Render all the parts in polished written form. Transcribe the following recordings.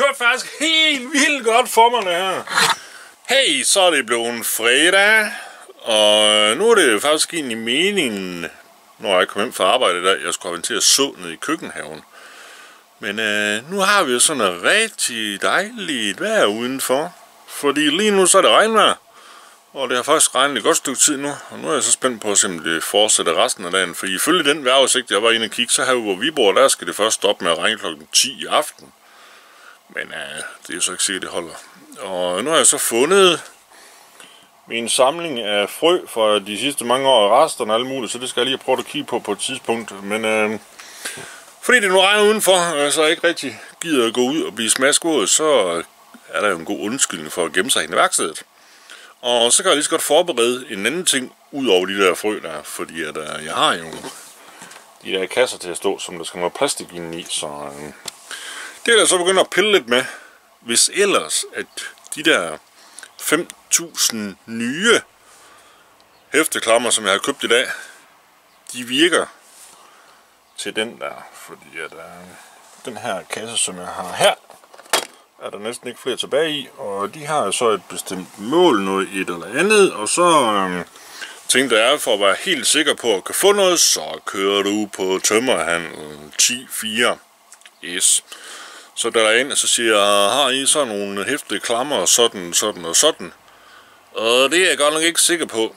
kørte faktisk helt vildt godt for mig, det her. Hey, så er det blevet fredag, og nu er det faktisk egentlig meningen, når jeg kom hjem fra arbejde i dag, jeg skulle have til at så ned i køkkenhaven. Men nu har vi jo sådan et rigtig dejligt vejr udenfor, fordi lige nu så er det regnvejr, og det har faktisk regnet et godt stykke tid nu, og nu er jeg så spændt på at se, om det fortsætter resten af dagen, for ifølge den vejrudsigt, jeg var inde og kigge, så her hvor vi bor, der skal det først stoppe med at regne klokken 10 i aften. Men det er jo så ikke sikkert, det holder. Og nu har jeg så fundet min samling af frø fra de sidste mange år, resterne og alt muligt, så det skal jeg lige prøve at kigge på et tidspunkt. Men fordi det nu regner udenfor, så jeg ikke rigtig gider at gå ud og blive smaskvåd, så er der jo en god undskyldning for at gemme sig i værkstedet. Og så kan jeg lige så godt forberede en anden ting ud over de der frø der, fordi at, jeg har jo de der kasser til at stå, som der skal noget plastik inde i, så det er jeg så begyndt at pille lidt med, hvis ellers at de der 5.000 nye hæfteklammer, som jeg har købt i dag, de virker til den der, fordi at den her kasse, som jeg har her, er der næsten ikke flere tilbage i, og de har så et bestemt mål, noget et eller andet, og så tænkte jeg, for at være helt sikker på at kan få noget, så kører du på tømmerhandlen 10-4 S. Så der er ind, og så siger jeg, har I så nogle hæftede klammer, sådan, sådan og sådan? Og det er jeg godt nok ikke sikker på.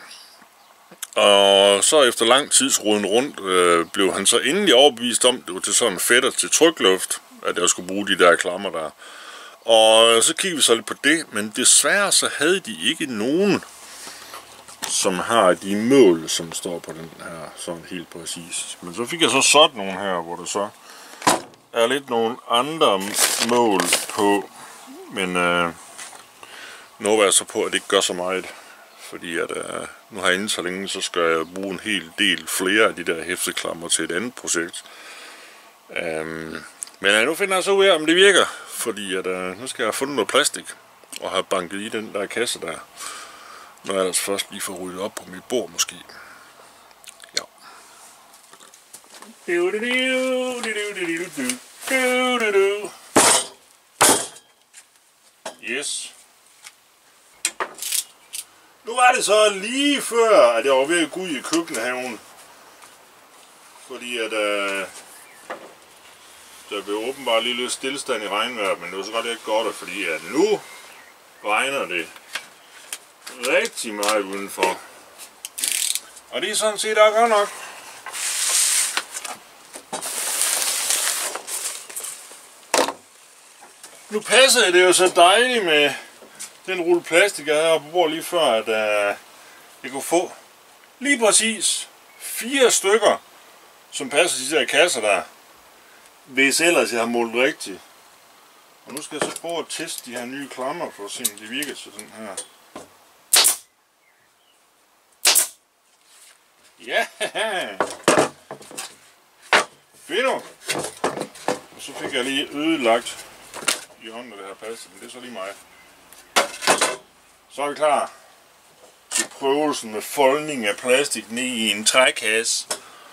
Og så efter lang tids roden rundt, blev han så endelig overbevist om, det var til sådan en fætter til trykluft, at jeg skulle bruge de der klammer der. Og så kiggede vi så lidt på det, men desværre så havde de ikke nogen, som har de mål, som står på den her, sådan helt præcis. Men så fik jeg så sådan nogle her, hvor der så er lidt nogle andre mål på, men nu var jeg så på, at det ikke gør så meget, fordi at nu har jeg inden så længe, så skal jeg bruge en hel del flere af de der hæfteklammer til et andet projekt. Men nu finder jeg så ud af, om det virker, fordi at nu skal jeg have fundet noget plastik og have banket i den der kasse der, når jeg ellers først lige får ryddet op på mit bord måske. Ja. Yes. Nu var det så lige før, at jeg var ved at gå ud i køkkenhaven, fordi at der blev åbenbart lige lidt stillestand i regnvejret, men det var så godt ikke godt, fordi at nu regner det rigtig meget udenfor. Og det er sådan set også godt nok. Nu passede det jo så dejligt med den rulle plastik, jeg havde på bordet lige før, at jeg kunne få lige præcis 4 stykker, som passer til de der kasser der, hvis ellers jeg har målt rigtigt. Og nu skal jeg så prøve at teste de her nye klammer for at se, om de virker til den her. Ja! Fedt. Og så fik jeg lige ødelagt hjørnet af det her plastik, men det er så lige mig. Så er vi klar til prøvelsen med foldning af plastik ned i en trækasse.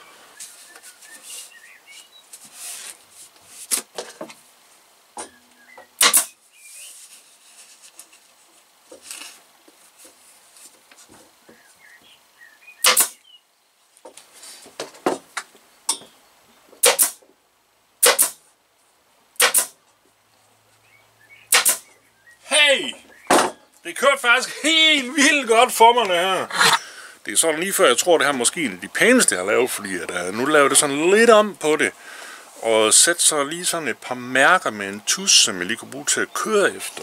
Hey! Det kørte faktisk helt vildt godt for mig, det her. Det er sådan lige før, jeg tror, det her måske er de pæneste, jeg har lavet, fordi at, nu laver det sådan lidt om på det. Og sæt så lige sådan et par mærker med en tus, som jeg lige kunne bruge til at køre efter.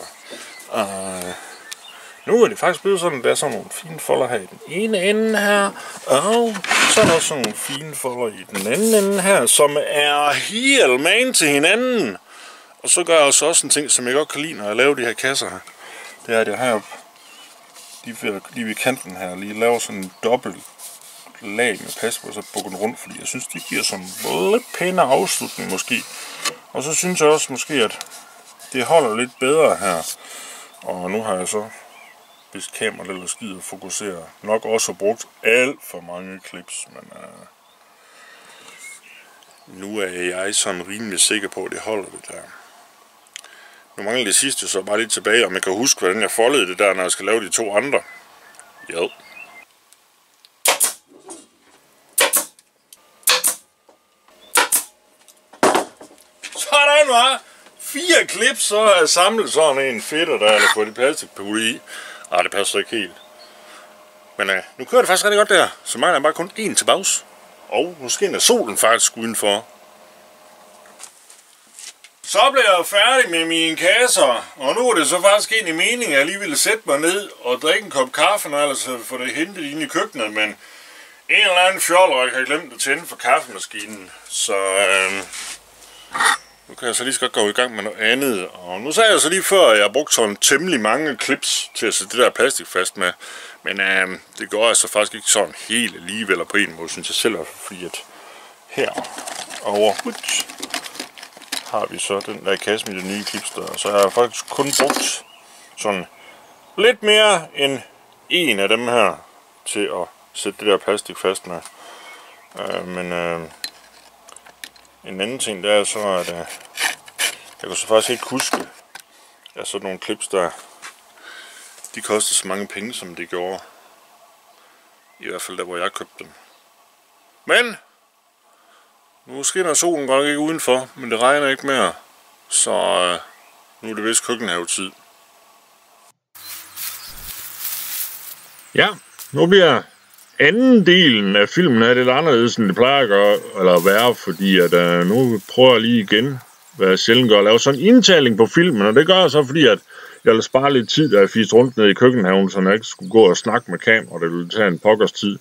Nu er det faktisk blevet sådan, der er sådan nogle fine folder her i den ene ende her. Og så er der også sådan nogle fine folder i den anden ende her, som er helt man til hinanden. Og så gør jeg også en ting, som jeg godt kan lide, når jeg laver de her kasser her. Det er, at jeg her lige ved kanten her lige laver sådan en dobbelt lag med pas på, og så bukker den rundt, fordi jeg synes, det giver sådan en lidt pænere afslutning måske. Og så synes jeg også måske, at det holder lidt bedre her. Og nu har jeg så, hvis kameraet eller skider fokuserer, nok også brugt alt for mange clips, men nu er jeg sådan rimelig sikker på, at det holder det der. Nu mangler det sidste så bare lidt tilbage, om jeg kan huske, hvordan jeg foldede det der, når jeg skal lave de 2 andre. Jo. Sådan var 4 klips, så er jeg samlet sådan en fedter der, eller på det plastikpule i. Det passer ikke helt. Men nu kører det faktisk rigtig godt der, så mangler jeg bare kun 1 til bags. Og måske er solen faktisk udenfor. Så blev jeg færdig med mine kasser, og nu er det så faktisk egentlig meningen, at jeg lige ville sætte mig ned og drikke en kop kaffe, når ellers få det hentet ind i køkkenet, men en eller anden fjollerik har glemt at tænde for kaffemaskinen, så nu kan jeg så lige så godt gå i gang med noget andet. Og nu sagde jeg så lige før, at jeg har brugt sådan temmelig mange clips til at sætte det der plastik fast med, men det går altså faktisk ikke sådan helt alligevel på en måde, synes jeg selv, fordi at herovre har vi så den der kasse med de nye clips der, så jeg har faktisk kun brugt sådan lidt mere end en af dem her til at sætte det der plastik fast med. Men en anden ting der er så, at jeg kan så faktisk ikke huske, at sådan nogle clips der, de koster så mange penge, som det gjorde. I hvert fald der, hvor jeg købte dem. Men nu skinner solen godt ikke udenfor, men det regner ikke mere, så nu er det vist køkkenhavetid. Ja, nu bliver anden delen af filmen er lidt anderledes, end det plejer at gøre, eller være, fordi at nu prøver jeg lige igen, hvad jeg sjældent gør, at lave sådan en indtaling på filmen, og det gør jeg så, fordi at jeg vil spare lidt tid, da jeg fiste rundt ned i køkkenhaven, så jeg ikke skulle gå og snakke med kamera, det ville tage en pokkers tid,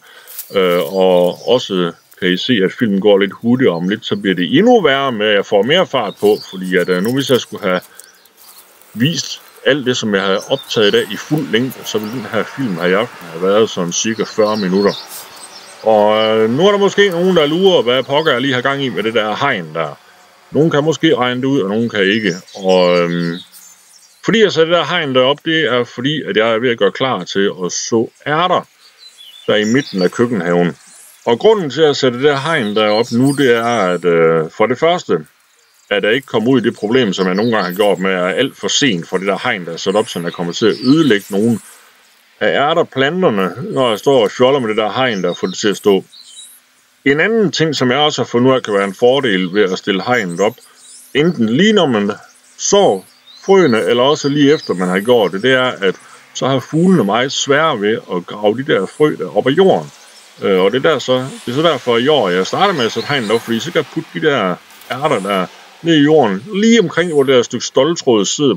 og også kan I se, at filmen går lidt hurtigt om lidt, så bliver det endnu værre med, at jeg får mere fart på, fordi at nu hvis jeg skulle have vist alt det, som jeg havde optaget i dag i fuld længde, så ville den her film have været sådan cirka 40 minutter. Og nu er der måske nogen, der lurer, hvad pokker jeg lige har gang i med det der hegn der. Nogen kan måske regne det ud, og nogen kan ikke. Og fordi jeg sætter det der hegn derop, det er fordi, at jeg er ved at gøre klar til at så ærter der i midten af køkkenhaven. Og grunden til at sætte det der hegn derop nu, det er, at for det første, at jeg ikke kommer ud i det problem, som jeg nogle gange har gjort med, at jeg er alt for sent for det der hegn, der er sat op, så jeg kommer til at ødelægge nogle af ærterplanterne, når jeg står og fjoller med det der hegn, der får det til at stå. En anden ting, som jeg også har fundet ud af, kan være en fordel ved at stille hegnet op, enten lige når man sår frøene, eller også lige efter man har gjort det, det er, at så har fuglene meget svært ved at grave de der frø der op af jorden. Og det er så derfor i år, jeg starter med at sætte hegnet op, fordi så kan jeg putte de der ærter der ned i jorden, lige omkring, hvor det der stykke stoltråd sidder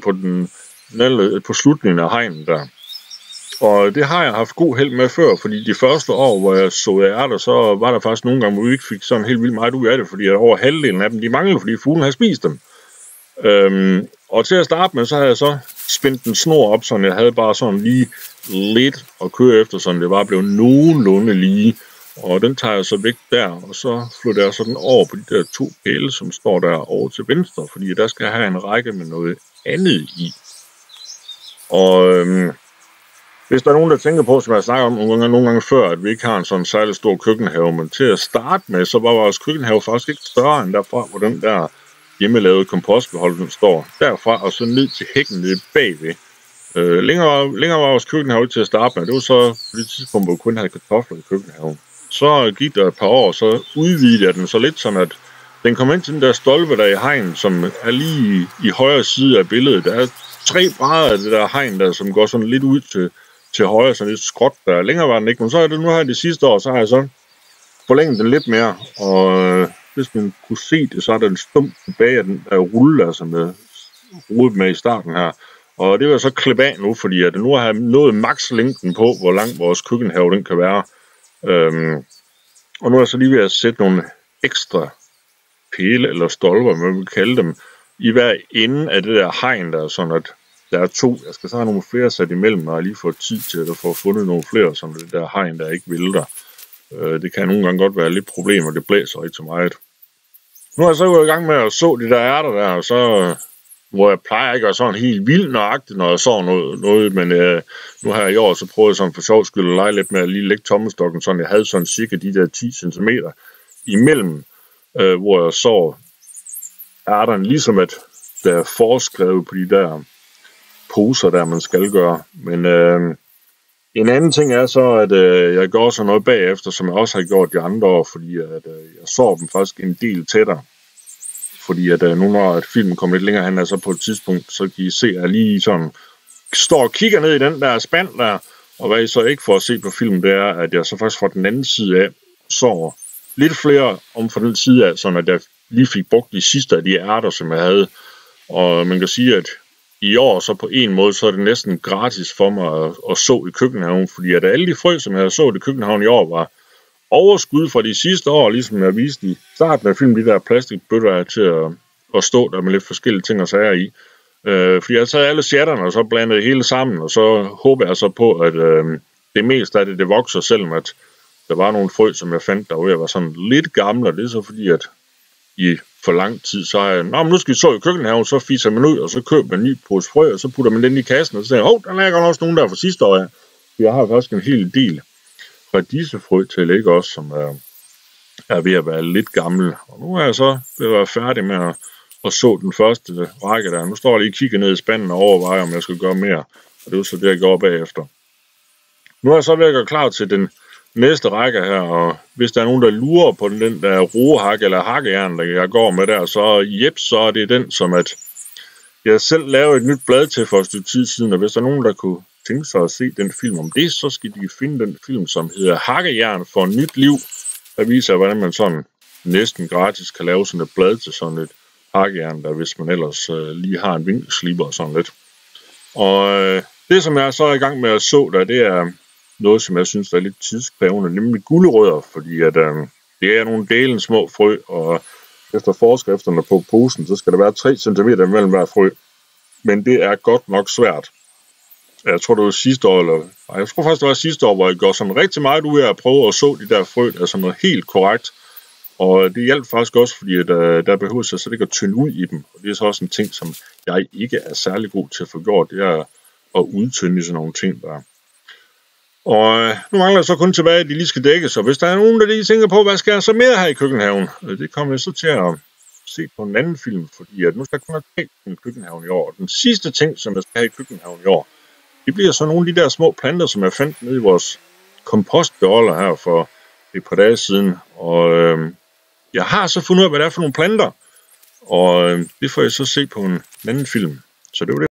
på slutningen af hegnet der. Og det har jeg haft god held med før, fordi de første år, hvor jeg såede ærter, så var der faktisk nogle gange, hvor vi ikke fik sådan helt vildt meget ud af det, fordi over halvdelen af dem, de manglede, fordi fuglen havde spist dem. Og til at starte med, så havde jeg så spændt en snor op, så jeg havde bare sådan lige lidt at køre efter, så det bare blev nogenlunde lige. Og den tager jeg så væk der, og så flytter jeg sådan over på de der 2 pæle, som står der over til venstre, fordi der skal jeg have en række med noget andet i. Og hvis der er nogen, der tænker på, som jeg snakker om nogle gange før, at vi ikke har en sådan særlig stor køkkenhave, men til at starte med, så var vores køkkenhave faktisk ikke større end derfra, hvor den der hjemmelavede kompostbehold, den står derfra, og så ned til hækken nede bagved. Længere var vores køkkenhave til at starte med. Det var så på det tidspunkt, hvor vi kun havde kartofler i køkkenhaven. Så gik der et par år, så udvidede jeg den så lidt, sådan at den kom ind til den der stolpe der i hegn, som er lige i højre side af billedet. Der er 3 brædder af det der hegn der, som går sådan lidt ud til højre, sådan lidt skråt der. Længere var den ikke, men så er det nu her det sidste år, så har jeg så forlænget den lidt mere, og hvis man kunne se det, så er der en stump tilbage af den der rulle, der, som jeg rodede med i starten her. Og det vil jeg så klippe af nu, fordi at nu har jeg nået makslængden på, hvor lang vores køkkenhave den kan være. Og nu er jeg så lige ved at sætte nogle ekstra pæle eller stolper, hvad man vil kalde dem, i hver ende af det der hegn der, sådan at der er 2. Jeg skal så have nogle flere sat imellem, når jeg lige får tid til at få fundet nogle flere, som det der hegn der ikke vælter. Det kan nogle gange godt være lidt problemer, det blæser rigtig meget. Nu er jeg så gået i gang med at så de der ærter der, og så, hvor jeg plejer ikke at være sådan helt vildt nøjagtigt, når jeg så noget, men nu her i år, så prøvede jeg sådan for sjov skyld at lege lidt med at lige lægge tommelstokken, sådan jeg havde sådan cirka de der 10 cm imellem, hvor jeg så ærterne, ligesom at der er foreskrevet på de der poser, der man skal gøre. Men en anden ting er så, at jeg gør så noget bagefter, som jeg også har gjort de andre år, fordi at, jeg så dem faktisk en del tættere. Fordi at nu når filmen kommer lidt længere hen, altså på et tidspunkt, så kan I se, at jeg lige sådan står og kigger ned i den der spand der, og hvad I så ikke får at se på filmen, det er, at jeg så faktisk fra den anden side af så lidt flere om fra den side af, sådan at jeg lige fik brugt de sidste af de ærter, som jeg havde. Og man kan sige, at i år så på en måde, så er det næsten gratis for mig at så i køkkenhaven, fordi at alle de frø, som jeg så i køkkenhaven i år, var overskud fra de sidste år, ligesom jeg viste i starten af filmen, de der plastikbøtter til at stå der med lidt forskellige ting og sager i. Fordi jeg taget alle sjatterne og så blandede hele sammen, og så håber jeg så på, at det meste af det vokser, selvom at der var nogle frø, som jeg fandt, der var sådan lidt gamle, og det er så fordi, at i for lang tid, så er jeg, men nu skal vi så i køkkenhaven, så fiser man ud, og så køber man en ny pose frø, og så putter man den i kassen, og så siger jeg, der er også nogen der fra sidste år af. Jeg har faktisk en hel del radisefrø til, ikke også, som er ved at være lidt gammel. Og nu er jeg så ved at være færdig med at så den første række der. Nu står jeg lige og kigger ned i spanden og overvejer, om jeg skal gøre mere, og det er jo så det, jeg går bagefter. Nu er jeg så ved at gøre klar til den næste række her, og hvis der er nogen, der lurer på den der roehak eller hakkejern, der jeg går med der, så er det den, som at jeg selv lavede et nyt blad til for et stykke tid siden, og hvis der er nogen, der kunne tænke sig at se den film om det, så skal de finde den film, som hedder Hakkejern for nyt liv, der viser, hvordan man sådan næsten gratis kan lave sådan et blad til sådan et hakkejern, der hvis man ellers lige har en vinkelsliber og sådan lidt. Og det, som jeg så er i gang med at så der, det er noget, som jeg synes er lidt tidskrævende, nemlig gulerødder, fordi at, det er nogle delen små frø, og efter forskrifterne på posen, så skal der være 3 cm mellem hver frø. Men det er godt nok svært. Jeg tror, det var sidste år, jeg tror faktisk, det var sidste år, hvor jeg går sådan rigtig meget ud af at prøve at så de der frø, der er sådan noget helt korrekt. Og det hjalp faktisk også, fordi at, der behøver sig så ikke at tynde ud i dem. Og det er så også en ting, som jeg ikke er særlig god til at få gjort, det er at udtynde sådan nogle ting der. Og nu mangler jeg så kun tilbage, at de lige skal dækkes, så hvis der er nogen, der lige tænker på, hvad skal jeg så mere her i køkkenhaven? Det kommer jeg så til at se på en anden film, fordi at nu skal jeg kun have dækket i køkkenhaven i år. Og den sidste ting, som jeg skal have i køkkenhaven i år, det bliver så nogle af de der små planter, som jeg fandt nede i vores kompostbeholder her for et par dage siden. Og jeg har så fundet ud af, hvad det er for nogle planter, og det får jeg så se på en anden film. Så det var det.